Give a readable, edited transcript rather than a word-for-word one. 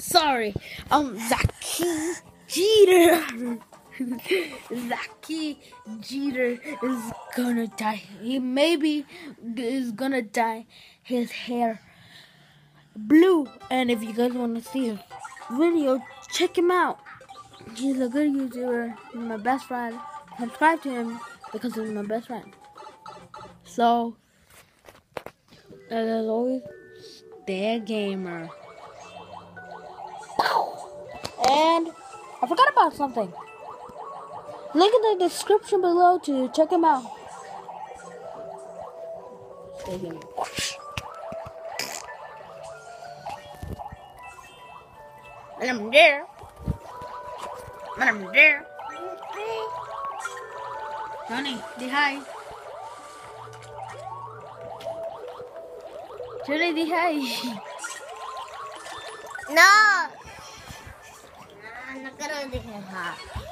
Sorry, Zahkey Jeter. Zahkey Jeter is gonna dye. He maybe is gonna dye his hair blue. And if you guys want to see his video, check him out. He's a good YouTuber. He's my best friend. Subscribe to him because he's my best friend. So, as always, stay a gamer. And I forgot about something. Link in the description below to check him out. Stay gamer. And I'm there. And I'm there. Johnny, say hi. Johnny, say hi. No. I'm not gonna do that.